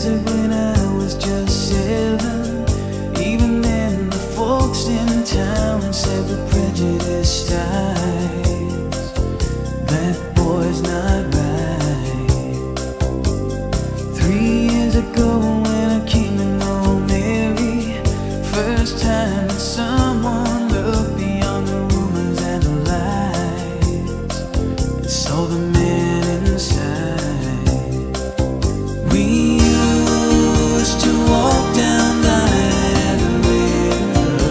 desert when I was just 7. Even then the folks in town said with prejudiced eyes, that boy's not right. 3 years ago when I came to know Mary, first time that someone looked beyond the rumors and the lies and saw the man inside. We used to walk down by the river.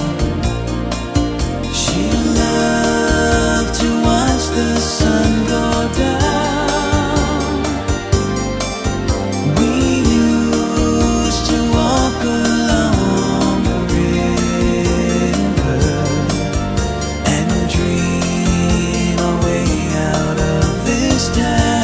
She loved to watch the sun go down. We used to walk along the river and dream our way out of this town.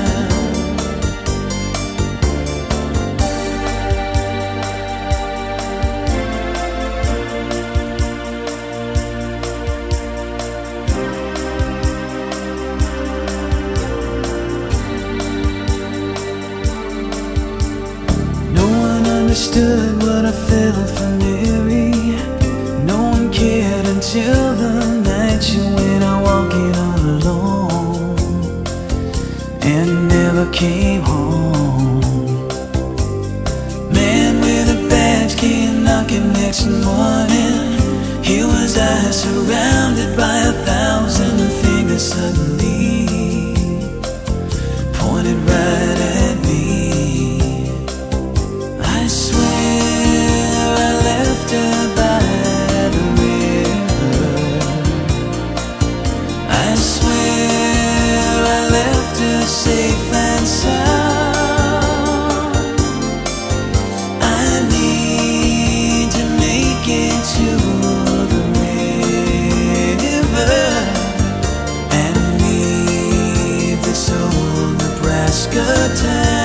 Understood what I felt for Mary. No one cared until the night she went out walking all alone and never came home. Man with a badge came knocking next morning. Here was I surrounded by 1,000 fingers suddenly pointed right at me. I swear I left her by the river. I swear I left her safe and sound. I need to make it to the river and leave this old Nebraska town.